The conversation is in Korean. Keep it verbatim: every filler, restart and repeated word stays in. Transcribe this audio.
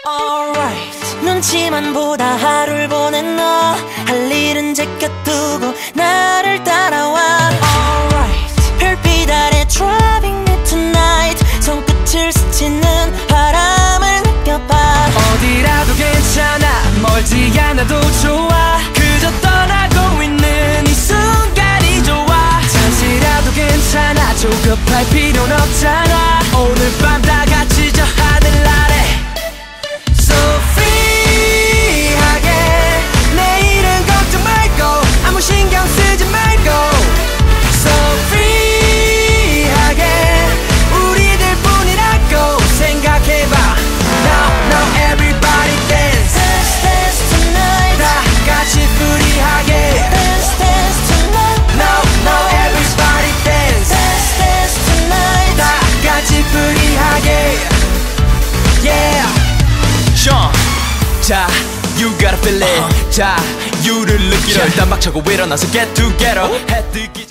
Alright, 눈치만 보다 하루를 보낸 너, 할 일은 제껴두고 나를 따라와. Alright, 별빛 아래 driving me tonight, 손끝을 스치는 바람을 느껴봐. 어디라도 괜찮아, 멀지 않아도 좋아, 그저 떠나고 있는 이 순간이 좋아. 잠시라도 괜찮아, 조급할 필요는 없잖아. 오늘 밤 다 같이 저 하늘 아래 So free하게, 내일은 걱정 말고 아무 신경 쓰지 말고 So free하게, 우리들 뿐이라고 생각해봐. Now, now everybody dance, Dance, dance tonight, 다 같이 free하게. dance, dance tonight, Now, now everybody dance, dance, dance tonight. 다 같이 free하게. Yeah. Sean, 자, you gotta feel it. 자, you를 느끼려 일단 막 차고 일어나서 get together. 해 뜨기 전